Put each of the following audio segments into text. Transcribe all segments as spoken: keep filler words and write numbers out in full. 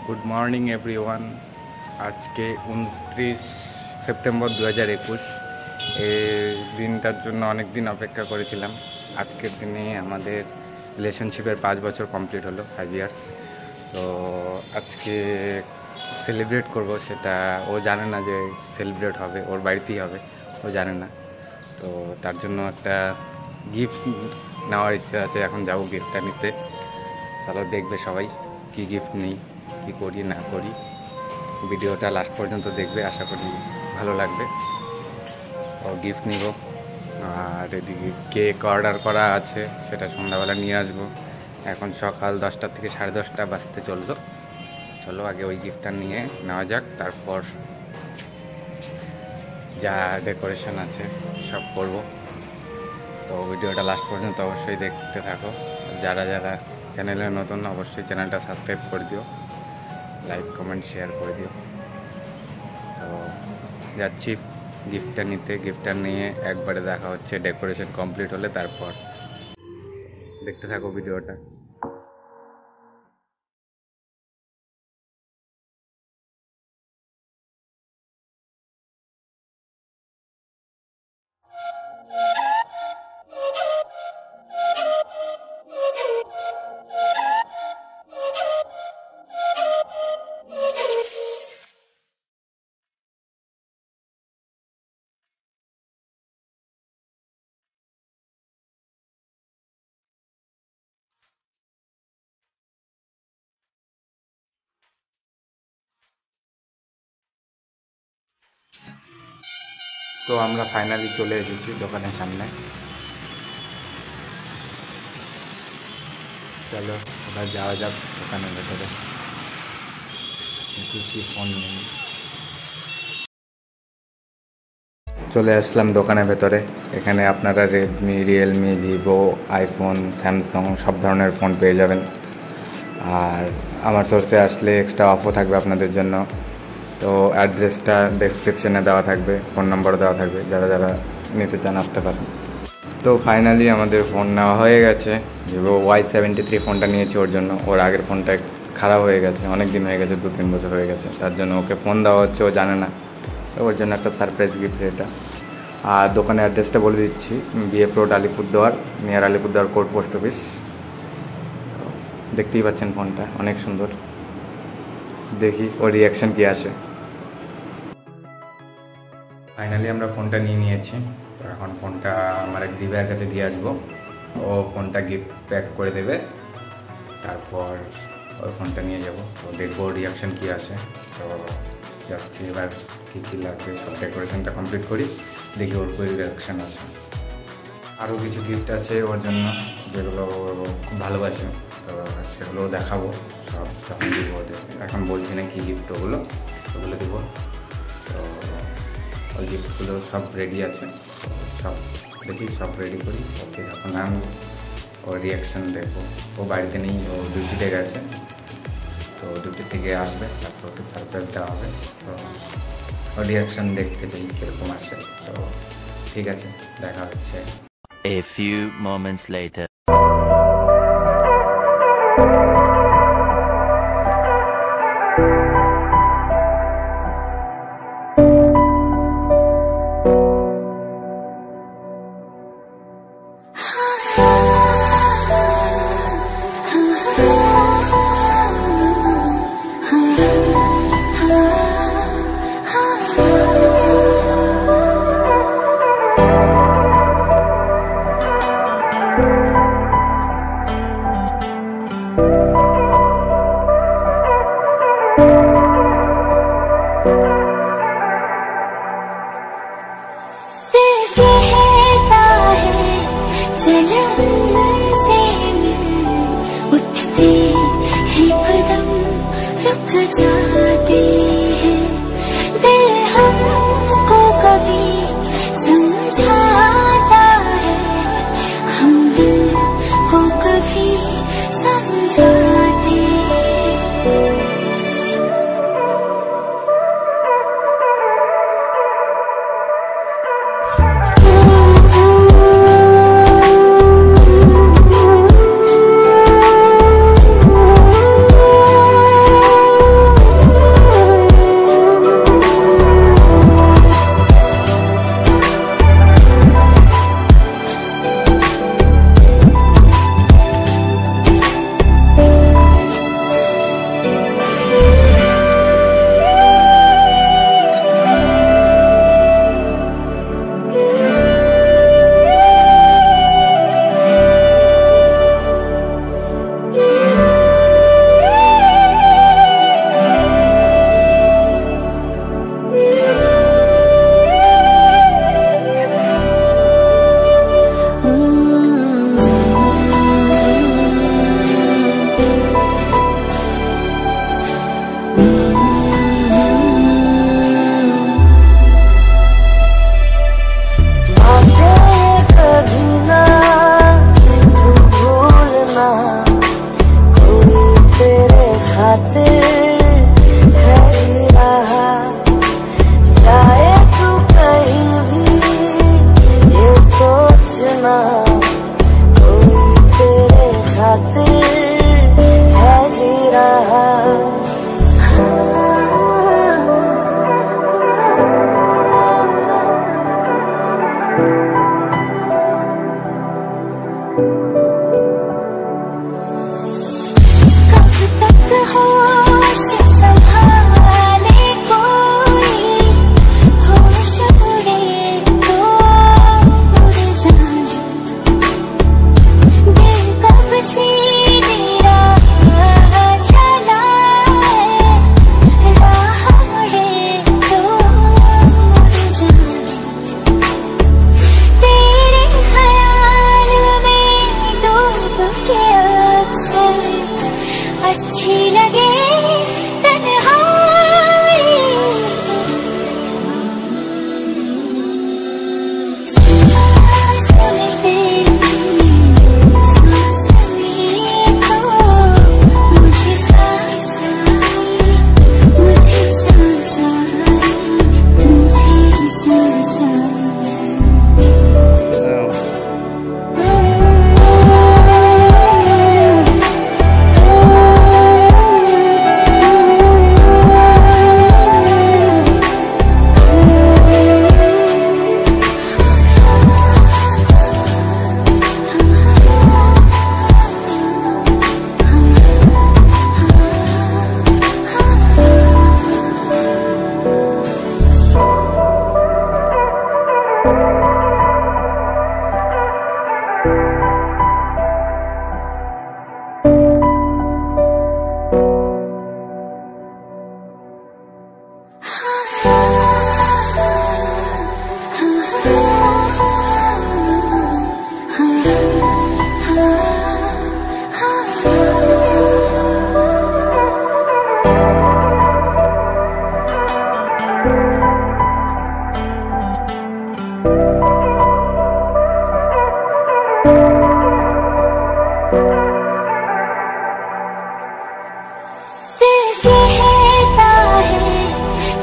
Good morning everyone. আজকে উনত্রিশ September দু হাজার একুশ। এই দিনটার জন্য অনেক দিন অপেক্ষা করেছিলাম। আজকের দিনে আমাদের রিলেশনশিপের পাঁচ বছর কমপ্লিট হলো, ফাইভ ইয়ার্স। তো আজকে সেলিব্রেট করব, সেটা ও জানে না যে সেলিব্রেট হবে, ওর বাড়িতেই হবে, ও জানে না। তো তার জন্য একটা গিফট নেওয়ার ইচ্ছা আছে, এখন যাবো গিফটটা নিতে। চলো দেখবে সবাই কি গিফট নিই, কী করি না করি। ভিডিওটা লাস্ট পর্যন্ত দেখবে, আশা করি ভালো লাগবে। ও গিফট নিব, আর এদিকে কেক অর্ডার করা আছে, সেটা সন্ধ্যাবেলা নিয়ে আসবো। এখন সকাল দশটা থেকে সাড়ে দশটা বাজতে চললো। চলো আগে ওই গিফটটা নিয়ে নেওয়া যাক, তারপর যা ডেকোরেশন আছে সব করব। তো ভিডিওটা লাস্ট পর্যন্ত অবশ্যই দেখতে থাকো। যারা যারা চ্যানেলে নতুন অবশ্যই চ্যানেলটা সাবস্ক্রাইব করে দিও, লাইক কমেন্ট শেয়ার করে দিও। তো যাচ্ছি গিফটটা নিতে। গিফটটা নিয়ে একবারে দেখা হচ্ছে ডেকোরেশন কমপ্লিট হলে, তারপর দেখতে থাকো ভিডিওটা। তো আমরা ফাইনালি চলে এসেছি দোকানের সামনে। চলো এবার যাওয়া যাক দোকানের ভেতরে। কি কি ফোন নেই। চলে আসলাম দোকানের ভেতরে। এখানে আপনারা Redmi, Realme, Vivo, iPhone, Samsung সব ধরনের ফোন পেয়ে যাবেন। আর আমার সোর্সে আসলে এক্সট্রা অফও থাকবে আপনাদের জন্য। তো অ্যাড্রেসটা ডেসক্রিপশনে দেওয়া থাকবে, ফোন নাম্বার দেওয়া থাকবে, যারা যারা নিতে চান আসতে পারেন। তো ফাইনালি আমাদের ফোন নেওয়া হয়ে গেছে। ভিভো ওয়াই সেভেন্টি থ্রি ফোনটা নিয়েছি ওর জন্য। ওর আগের ফোনটা খারাপ হয়ে গেছে, অনেক দিন হয়ে গেছে, দু তিন বছর হয়ে গেছে। তার জন্য ওকে ফোন দেওয়া হচ্ছে, ও জানে না। ওর জন্য একটা সারপ্রাইজ গিফট এটা। আর দোকানের অ্যাড্রেসটা বলে দিচ্ছি, BF road, Alipurduar, near Alipurduar court post office. দেখতেই পাচ্ছেন ফোনটা অনেক সুন্দর। দেখি ওর রিয়াকশান কী আসে। ফাইনালি আমরা ফোনটা নিয়ে নিয়েছি। তো এখন ফোনটা আমার এক দিদিভাইয়ের কাছে দিয়ে আসবো। ও ফোনটা গিফট প্যাক করে দেবে, তারপর ওই ফোনটা নিয়ে যাব। তো দেখবো রিয়াকশান কী আসে। তো যাচ্ছি এবার, কী কী লাগবে সব ডেকোরেশনটা কমপ্লিট করি, দেখি ওর কী রিয়াকশান আছে। আরও কিছু গিফট আছে ওর জন্য, যেগুলো খুব ভালোবাসে। তো সেগুলোও দেখাবো, সব তখন দিব ওদের। এখন বলছি না কী গিফট, ওগুলো ওগুলো দেবো। তো ওই গিফটগুলো সব রেডি আছে, সব দেখি সব রেডি করি। ওকে এখন আমি ওর রিয়াকশান দেখবো। ও বাড়িতে নেই, ও ডিউটিতে গেছে। তো ডিউটি থেকে আসবে, তারপর ওকে সারপ্রাইজ দেওয়া হবে। তো ওর রিয়াকশান দেখতে চাই কীরকম আসে। তো ঠিক আছে, দেখা হচ্ছে। A few moments later. जाते हैं दिल हमको कभी समझाता है, हम दिल को कभी समझाते हैं।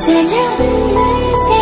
चल से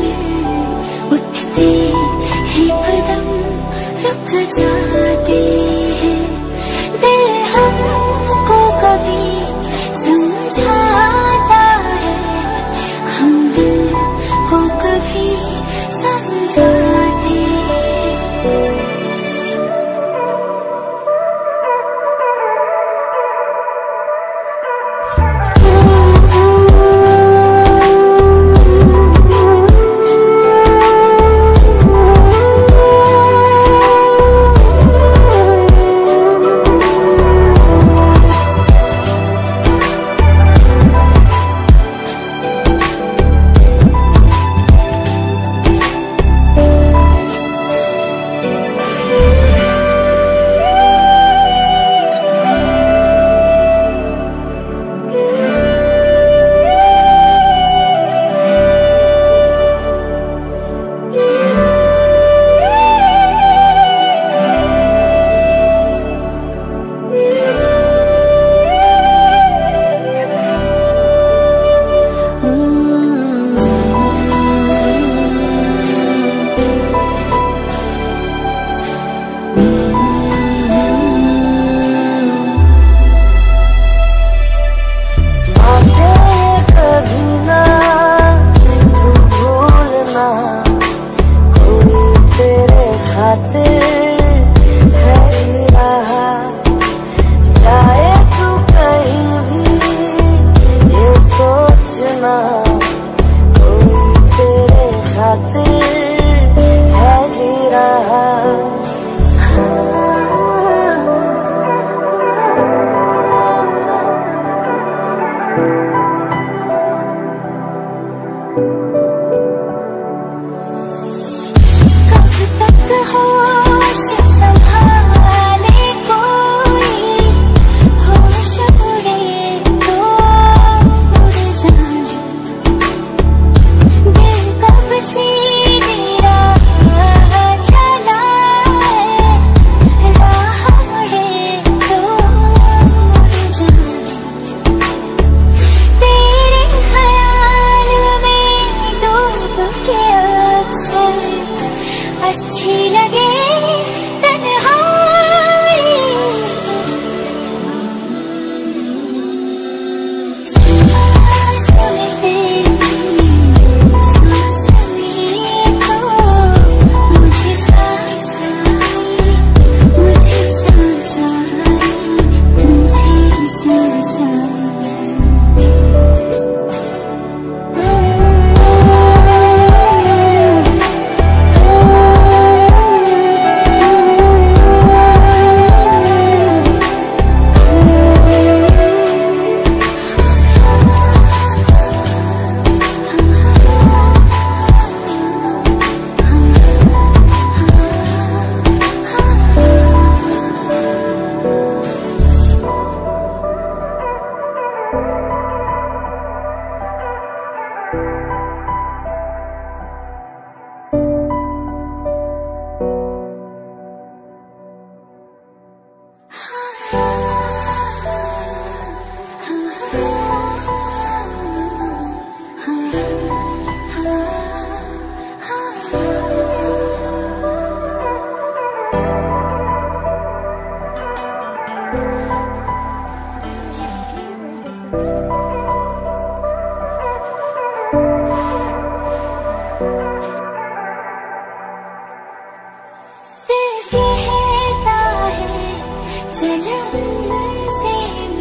उठते हैं कदम रुक जाते हैं दिल हमको कभी समझाता है हम दिल को कभी समझाते हैं।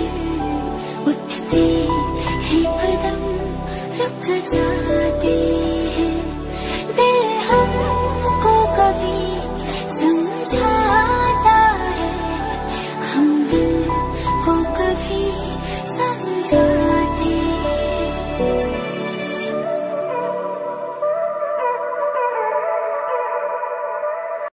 उठते हैं कदम रुक जाते